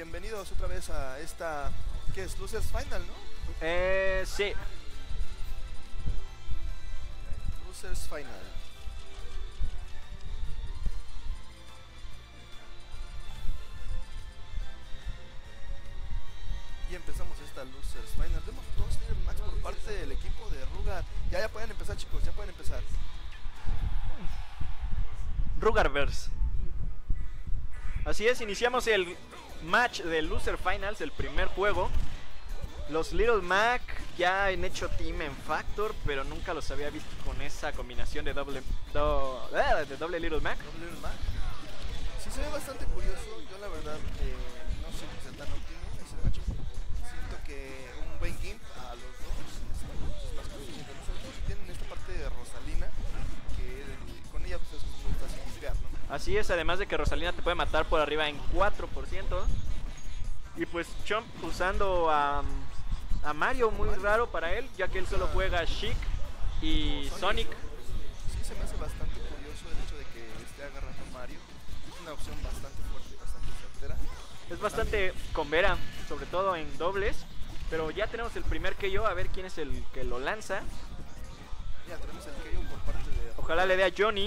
bienvenidos otra vez a esta, ¿qué es? Losers Final, ¿no? Sí. Losers Final. Y empezamos esta Losers Final. Vemos dos Little Max por parte del equipo de Rugar. Ya pueden empezar, chicos, ya pueden empezar. Rugarverse. Así es, iniciamos el match de Loser Finals, el primer juego. Los Little Mac ya han hecho team en Factor, pero nunca los había visto con esa combinación de doble Little Mac. Doble Little Mac. Sí, se ve bastante curioso. Yo la verdad no sé si es tan óptimo ese match. Siento que un buen gimp a los dos es más conveniente. Nosotros tienen esta parte de Rosalina, que con ella pues, es muy fácil jugar, ¿no? Así es, además de que Rosalina te puede matar por arriba en 4%. Y pues Chomp usando a Mario, muy raro para él, ya que él solo juega Chic y Sonic. Sí, se me hace bastante curioso el hecho de que esté agarrando a Mario. Es una opción bastante fuerte, bastante certera. Es bastante combera, sobre todo en dobles. Pero ya tenemos el primer KO, a ver quién es el que lo lanza. Ya tenemos el KO por parte de... Ojalá le dé a Johnny.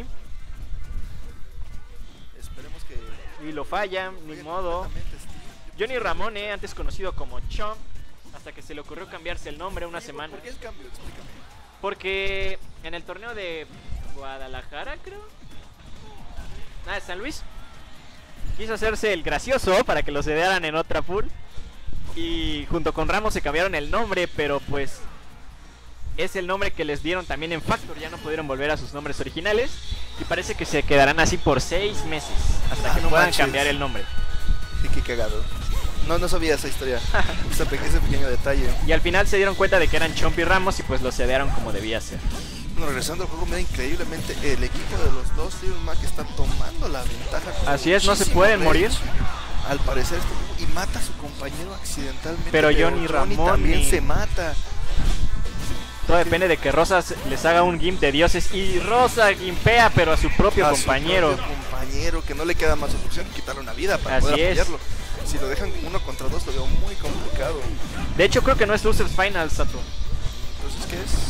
Esperemos que... Y lo falla, ni modo. Johnny Ramone, antes conocido como Chomp, hasta que se le ocurrió cambiarse el nombre una semana. ¿Por qué el cambio? Explícame. Porque en el torneo de Guadalajara, creo. De San Luis. Quiso hacerse el gracioso para que lo sedearan en otra pool. Y junto con Ramos se cambiaron el nombre, pero pues es el nombre que les dieron también en Factor. Ya no pudieron volver a sus nombres originales. Y parece que se quedarán así por 6 meses. Hasta que no puedan cambiar el nombre. Sí, qué cagado. No sabía esa historia. ese pequeño detalle. Y al final se dieron cuenta de que eran Chomp y Ramos y pues lo sedearon como debía ser. Bueno, regresando al juego, mira, increíblemente el equipo de los dos Little Mac está tomando la ventaja. Así es, no se pueden morir. Al parecer y mata a su compañero accidentalmente. Pero Johnny Ramón también se mata. Todo depende de que Rosas les haga un gimp de dioses. Y Rosa gimpea pero a su propio compañero. Su propio compañero, que no le queda más opción que quitarle una vida para poder apoyarlo. Si lo dejan 1 contra 2 lo veo muy complicado. De hecho creo que no es Losers Final, Sato. Entonces, ¿qué es?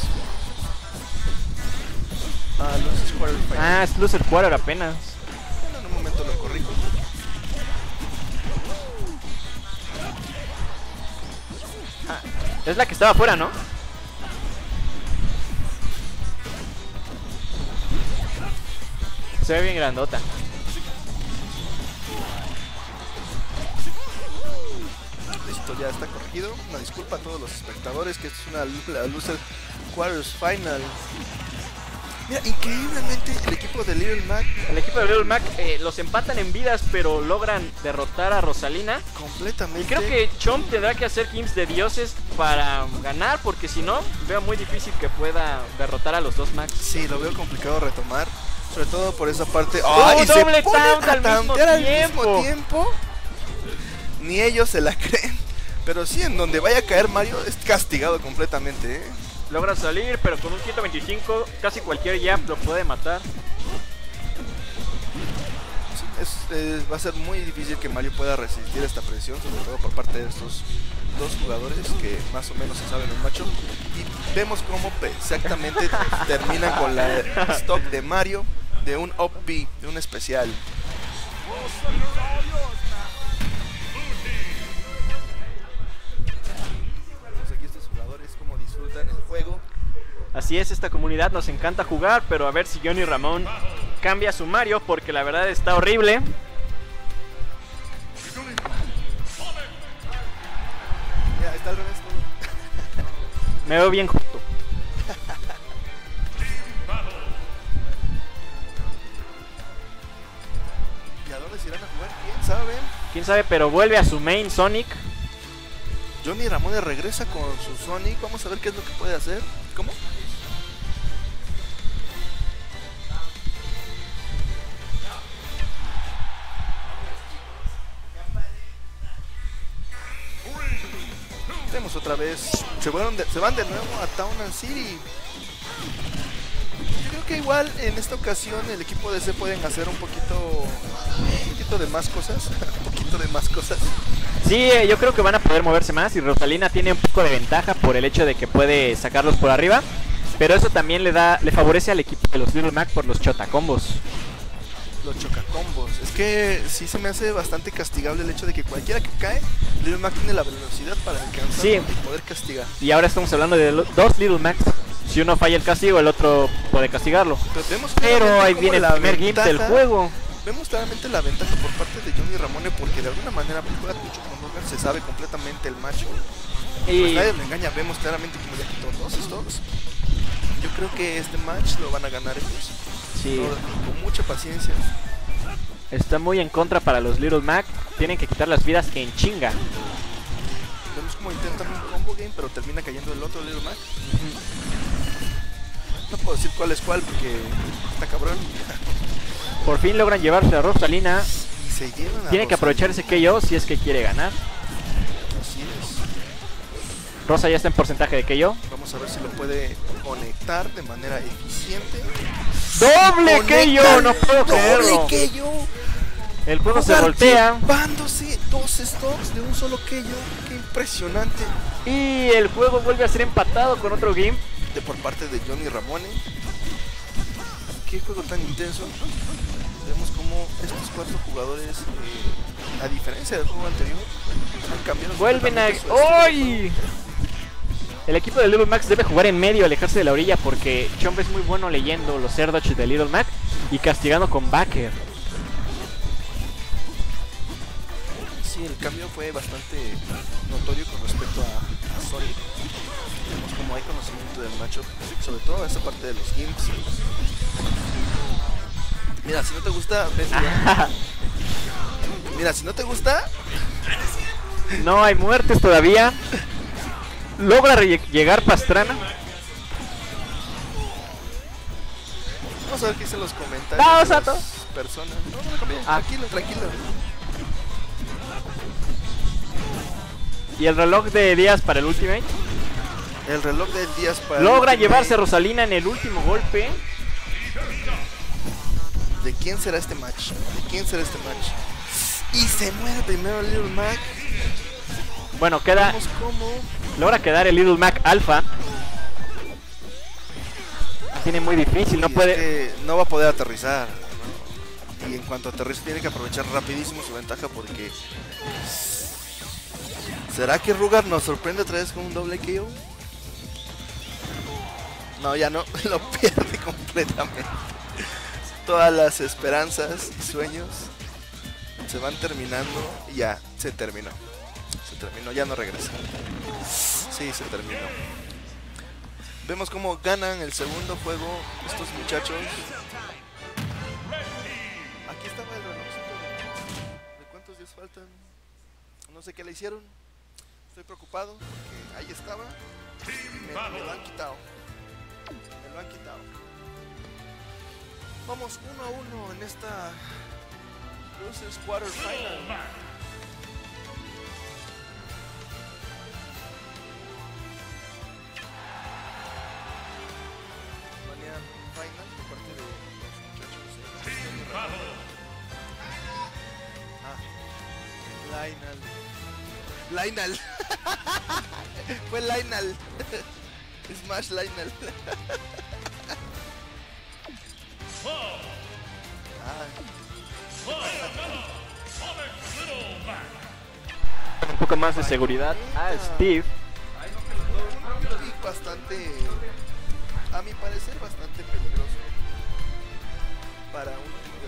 Losers Quarter Final. Es Loser Quarter apenas. Bueno, en un momento lo corrijo. Es la que estaba afuera, ¿no? Se ve bien grandota. Listo, ya está corregido. Una disculpa a todos los espectadores que esto es una Loser Quarters Final. Mira, increíblemente el equipo de Little Mac. El equipo de Little Mac los empatan en vidas, pero logran derrotar a Rosalina. Completamente. Y creo que Chomp tendrá que hacer games de dioses para ganar, porque si no, veo muy difícil que pueda derrotar a los dos Max. Sí, lo veo complicado retomar. Sobre todo por esa parte. Y doble taunt al mismo tiempo. Ni ellos se la creen. Pero sí, en donde vaya a caer Mario es castigado completamente, Logra salir, pero con un 125 casi cualquier jab lo puede matar. Sí, va a ser muy difícil que Mario pueda resistir esta presión, sobre todo por parte de estos dos jugadores que más o menos se saben el macho. Y vemos cómo exactamente terminan con la stock de Mario de un OP, de un especial. En el juego. Así es, esta comunidad nos encanta jugar, pero a ver si Johnny Ramón cambia su Mario, porque la verdad está horrible. Mira, está al revés todo. Me veo bien justo. ¿Y a dónde se irán a jugar? ¿Quién sabe? ¿Quién sabe? Pero vuelve a su main Sonic. Johnny Ramón regresa con su Sonic. Vamos a ver qué es lo que puede hacer. ¿Cómo? Vemos otra vez. Se van de nuevo a Town and City. Yo creo que igual en esta ocasión el equipo de C pueden hacer un poquito de más cosas. Un poquito de más cosas. Sí, yo creo que van a poder moverse más y Rosalina tiene un poco de ventaja por el hecho de que puede sacarlos por arriba. Pero eso también le favorece al equipo de los Little Mac por los chotacombos. Los chocacombos. Es que sí se me hace bastante castigable el hecho de que cualquiera que cae, Little Mac tiene la velocidad para alcanzar y poder castigar. Y ahora estamos hablando de dos Little Macs. Si uno falla el castigo, el otro puede castigarlo. Pero ahí viene el primer gimp del juego. Vemos claramente la ventaja por parte de Johnny Ramone porque de alguna manera juega mucho con Rogan, se sabe completamente el macho. Y pues nadie lo engaña, vemos claramente como ya quitó dos stocks. Yo creo que este match lo van a ganar ellos. Sí. Con mucha paciencia. Está muy en contra para los Little Mac. Tienen que quitar las vidas en chinga. Vemos como intentan un combo game, pero termina cayendo el otro Little Mac. No puedo decir cuál es cuál porque está cabrón. Por fin logran llevarse a Rosalina. Y se llevan a Tiene que aprovechar ese KO si es que quiere ganar. Así es. Rosa ya está en porcentaje de KO. Vamos a ver si lo puede conectar de manera eficiente. ¡Doble KO! No puedo creerlo. ¡Doble KO! El juego se voltea. Llevándose dos stocks de un solo KO. ¡Qué impresionante! Y el juego vuelve a ser empatado con otro game. Por parte de Johnny Ramone. Qué juego tan intenso. Vemos como estos cuatro jugadores, a diferencia del juego anterior, han cambiado. Vuelven a... ¡Uy! El equipo de Little Max debe jugar en medio, alejarse de la orilla, porque Chomp es muy bueno leyendo los air dodge de Little Mac y castigando con backer. Sí, el cambio fue bastante notorio con respecto a Sonic. Vemos como hay conocimiento del matchup, sobre todo esa parte de los gimps. Mira, si no te gusta, ves. Mira, si no te gusta, no hay muertes todavía. Logra llegar Pastrana. Vamos a ver qué dicen los comentarios. ¡No, Sato! Personas. No, tranquilo, tranquilo. ¿Y el reloj de días para el Ultimate? El reloj de días para logra llevarse a Rosalina en el último golpe. ¿De quién será este match? ¿De quién será este match? Y se muere primero Little Mac. Bueno, queda... ¿Cómo? Logra quedar el Little Mac Alpha. Tiene muy difícil, no puede... Es que no va a poder aterrizar, ¿no? Y en cuanto aterriza tiene que aprovechar rapidísimo su ventaja porque... ¿Será que Rugar nos sorprende otra vez con un doble KO? No, ya no, lo pierde completamente. Todas las esperanzas y sueños se van terminando y ya, se terminó. Se terminó, ya no regresa. Sí, se terminó. Vemos cómo ganan el segundo juego estos muchachos. Aquí estaba el relojcito de cuántos días faltan. No sé qué le hicieron. Estoy preocupado porque ahí estaba. Me lo han quitado. Me lo han quitado. Vamos 1-1 en esta Losers Quarter Final. Manera final por parte de los muchachos. Lionel. Fue Lionel. Smash Lionel. Un poco más de seguridad a Steve. Y bastante, a mi parecer, bastante peligroso para un equipo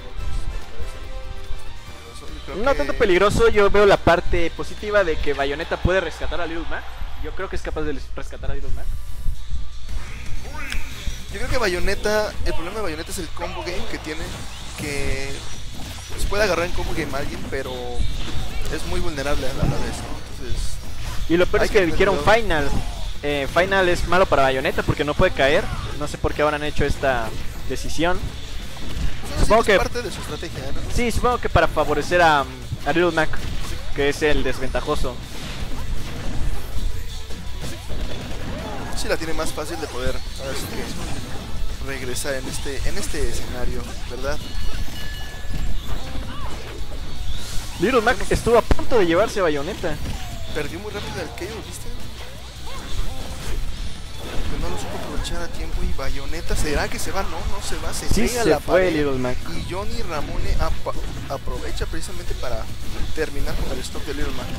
de bots. No tanto peligroso, yo veo la parte positiva de que Bayonetta puede rescatar a Little Mac. Yo creo que es capaz de rescatar a Little Mac. Yo creo que Bayonetta, el problema de Bayonetta es el combo game que tiene, que se puede agarrar en combo game a alguien, pero es muy vulnerable a la vez, ¿no? Entonces, y lo peor es que dijeron Final. Final es malo para Bayonetta porque no puede caer. No sé por qué ahora han hecho esta decisión. Supongo que es parte de su estrategia, ¿no? Sí, supongo que para favorecer a Little Mac, que es el desventajoso. Sí, la tiene más fácil de poder regresar en este escenario, ¿verdad? Little Mac estuvo a punto de llevarse a Bayonetta. Perdió muy rápido el KO, ¿viste? Que no lo supo aprovechar a tiempo y Bayonetta, ¿será que se va? No, no se va, se Sí, pega a se la fue pared. Little Mac. Y Johnny Ramone aprovecha precisamente para terminar con el stock de Little Mac.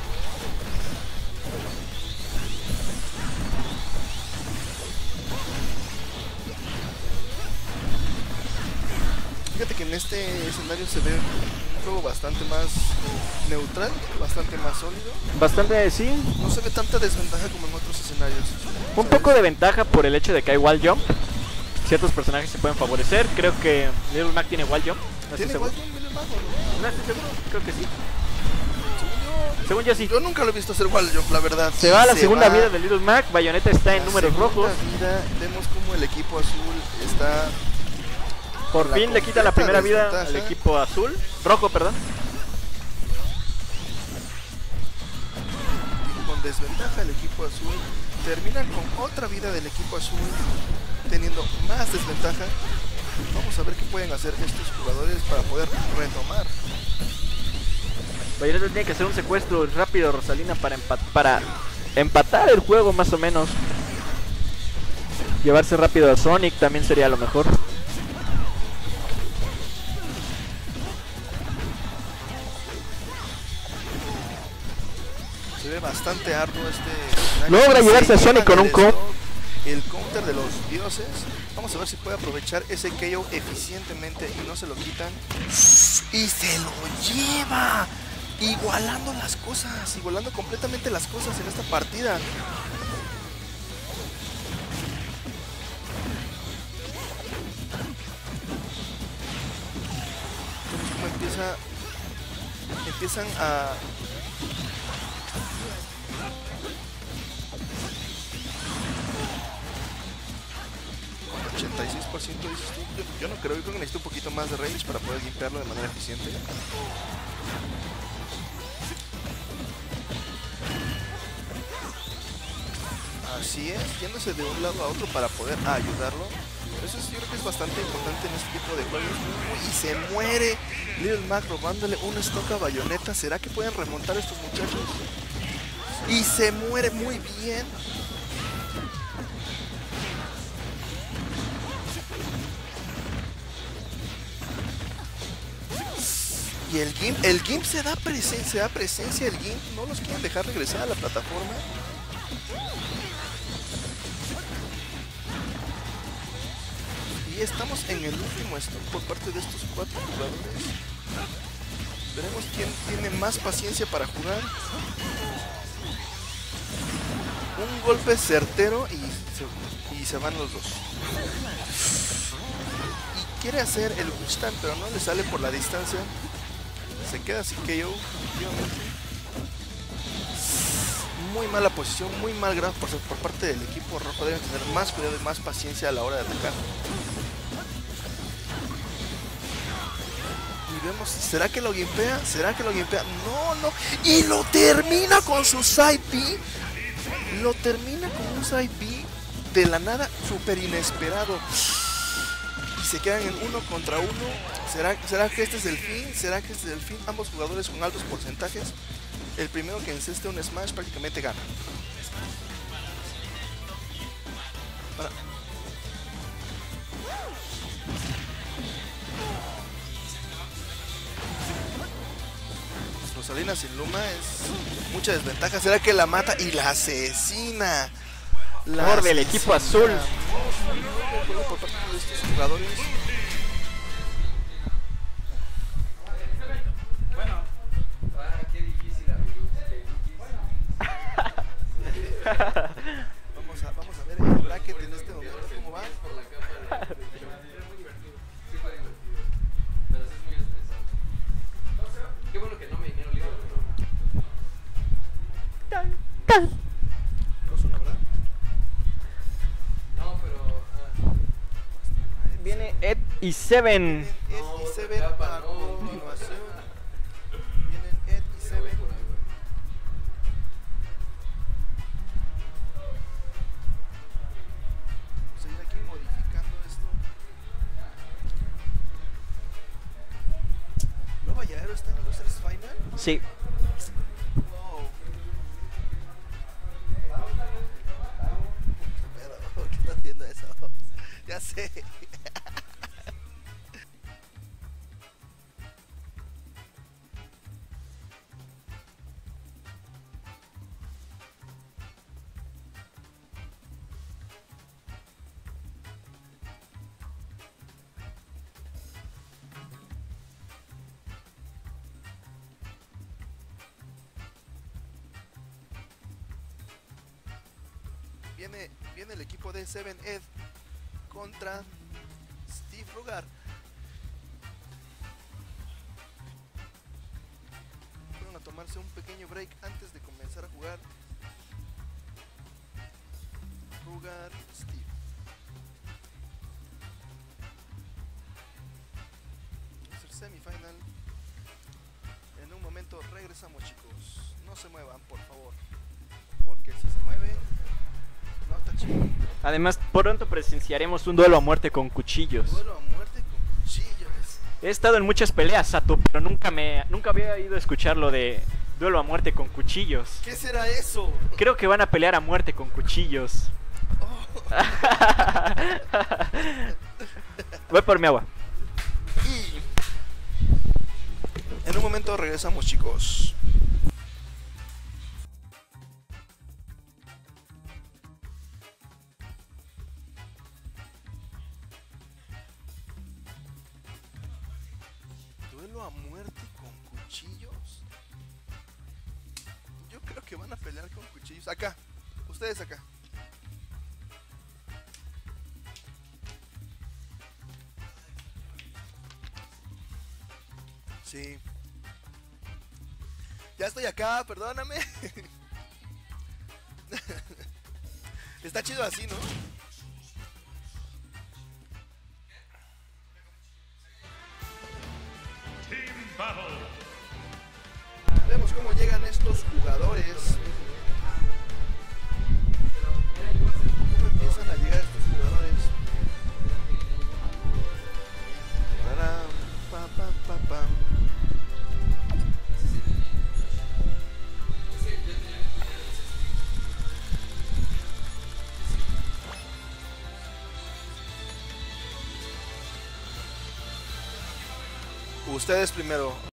Fíjate que en este escenario se ve un juego bastante más neutral, bastante más sólido. Bastante, sí. No se ve tanta desventaja como en otros escenarios. Un ¿sabes? poco de ventaja por el hecho de que hay wall jump. Ciertos personajes se pueden favorecer. Creo que Little Mac tiene wall jump. No estoy ¿Tiene seguro. igual que un Little Mac o no? No estoy seguro. Creo que sí. Según Según yo sí. yo nunca lo he visto hacer wall jump, la verdad. Se va a la segunda va vida de Little Mac. Bayonetta está en la números segunda rojos. vida. Vemos como el equipo azul está Por la fin le quita la completa primera vida al desventaja. equipo azul. Rojo, perdón. con desventaja el equipo azul. Termina con otra vida del equipo azul, teniendo más desventaja. Vamos a ver qué pueden hacer estos jugadores para poder retomar. Bayonetta tiene que hacer un secuestro rápido, Rosalina, para empatar el juego más o menos. Llevarse rápido a Sonic también sería lo mejor. Se ve bastante arduo este. Logra llevarse a Se Sonic lleva con un el stock, el counter de los dioses. Vamos a ver si puede aprovechar ese KO eficientemente y no se lo quitan. Y se lo lleva. Igualando las cosas, igualando completamente las cosas en esta partida. Vemos cómo empiezan a... Con 86% dices tú. Yo no creo, yo creo que necesito un poquito más de range para poder limpiarlo de manera eficiente. Así es, yéndose de un lado a otro para poder ayudarlo. Eso es, yo creo que es bastante importante en este tipo de juegos. Y se muere Little Mac robándole un stock a Bayonetta. ¿Será que pueden remontar estos muchachos? Y se muere muy bien. Y el GIMP se da presencia, el GIMP no los quieren dejar regresar a la plataforma. Y estamos en el último stop por parte de estos 4 jugadores. Veremos quién tiene más paciencia para jugar. Un golpe certero y se van los dos. Y quiere hacer el witch time, pero no le sale por la distancia. Se queda así KO, efectivamente. Muy mala posición, muy mal grab por parte del equipo rojo. Deben tener más cuidado y más paciencia a la hora de atacar. Y vemos, ¿será que lo gimpea? ¿Será que lo gimpea? No, no. Y lo termina con su side B. Lo termina con un side B de la nada, súper inesperado. Y se quedan en 1 contra 1. ¿Será que este es el fin? ¿Será que este es el fin? Ambos jugadores con altos porcentajes. El primero que enceste un smash prácticamente gana. Ahora. Rosalina sin Luma es mucha desventaja. ¿Será que la mata y la asesina? Favor del equipo azul. Por parte de estos jugadores. Vamos a ver el bracket en este momento cómo va. Qué bueno que no me dijeron libro. No es una verdad. No, pero. Viene Ed y Seven. Ed y Seven a continuación. Vienen Ed y Seven. Vamos a ir aquí modificando esto. Nueva Yaero está en los Losers Final. Sí. Wow. ¿Qué está haciendo eso? Ya sé. Viene el equipo de Seven Ed contra Steve Rugar. Fueron a tomarse un pequeño break antes de comenzar a jugar. Rugar, Steve. Es el semifinal. En un momento regresamos, chicos. No se muevan, por favor. Porque si se mueve, no está chido. Además, pronto presenciaremos un duelo a muerte con cuchillos. Duelo a muerte con cuchillos. He estado en muchas peleas, Sato, pero nunca había ido a escuchar lo de duelo a muerte con cuchillos. ¿Qué será eso? Creo que van a pelear a muerte con cuchillos. Oh. Voy por mi agua. Y en un momento regresamos, chicos. Duelo a muerte con cuchillos. Yo creo que van a pelear con cuchillos. Acá, ustedes acá. Sí. Ya estoy acá, perdóname. Está chido así, ¿no? Vemos cómo llegan estos jugadores. Cómo empiezan a llegar estos jugadores. Pararam, pa, pa, pa, pam. Ustedes primero.